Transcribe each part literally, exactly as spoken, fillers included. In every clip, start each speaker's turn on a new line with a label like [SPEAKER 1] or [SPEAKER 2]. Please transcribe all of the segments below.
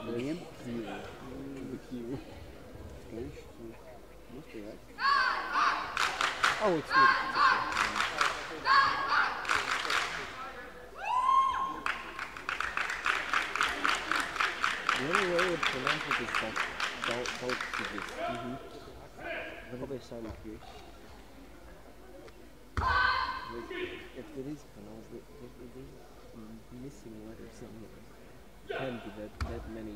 [SPEAKER 1] The name?
[SPEAKER 2] Q. The Q.
[SPEAKER 1] Strange. So, must be right.
[SPEAKER 2] Oh, it's Swedish. It's okay. The only way I would pronounce it is like Baltzigis.
[SPEAKER 1] Mm-hmm. Probably a silent Q.
[SPEAKER 2] Like, if it is pronounced, if it is missing letters somewhere, it can't be that that many.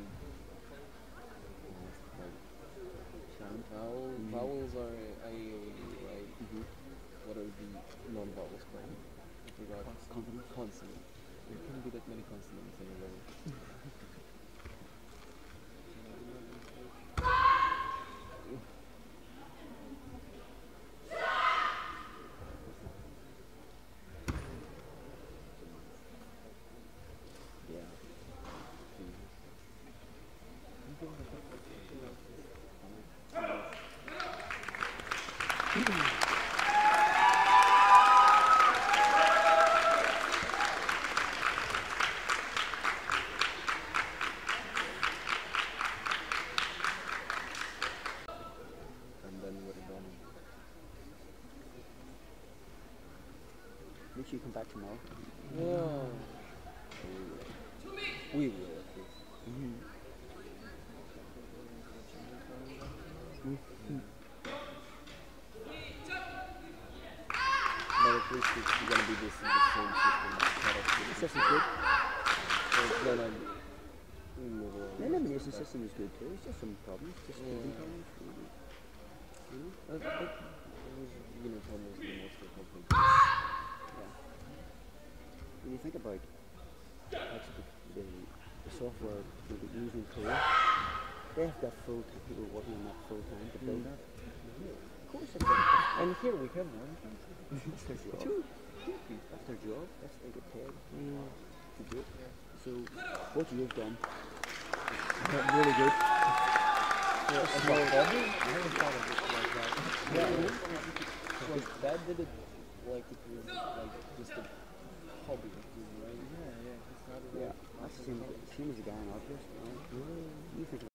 [SPEAKER 2] Like,
[SPEAKER 1] Sound.
[SPEAKER 2] vowel,
[SPEAKER 1] Mm-hmm.
[SPEAKER 2] Vowels are I O U, right?
[SPEAKER 1] Mm-hmm.
[SPEAKER 2] What are the non-vowels called? I forgot.
[SPEAKER 1] Consonant.
[SPEAKER 2] Consonant. There can't be that many consonants in a letter. Yeah. And then we're done.
[SPEAKER 1] Make sure you come back tomorrow.
[SPEAKER 2] Yeah. We will. We will at least.
[SPEAKER 1] Mm-hmm. Mm-hmm.
[SPEAKER 2] But at least it's gonna be this in the same system.
[SPEAKER 1] The system's good.
[SPEAKER 2] So it's gonna move along.
[SPEAKER 1] The elimination system is good too. It's just some problems. Just
[SPEAKER 2] Yeah.
[SPEAKER 1] teething problems. Really. You know?
[SPEAKER 2] I think it was Uniform is the most complicated.
[SPEAKER 1] Yeah. When you think about actually the, the software that we're using in Korea, they have got full time people working on that full time to build
[SPEAKER 2] Mm.
[SPEAKER 1] that. Of course, it's
[SPEAKER 2] And here we have one.
[SPEAKER 1] That's their job.
[SPEAKER 2] Two.
[SPEAKER 1] That's their job. That's they get paid
[SPEAKER 2] Mm.
[SPEAKER 1] to do it. So what you've done is
[SPEAKER 2] Really good.
[SPEAKER 1] yeah,
[SPEAKER 2] A small hobby? I haven't thought of it like that. Yeah. Like Dad did it like it was like just a hobby of his, right? Yeah, yeah. He started
[SPEAKER 1] yeah, that's the same, same as the guy in Oculus. You know? You think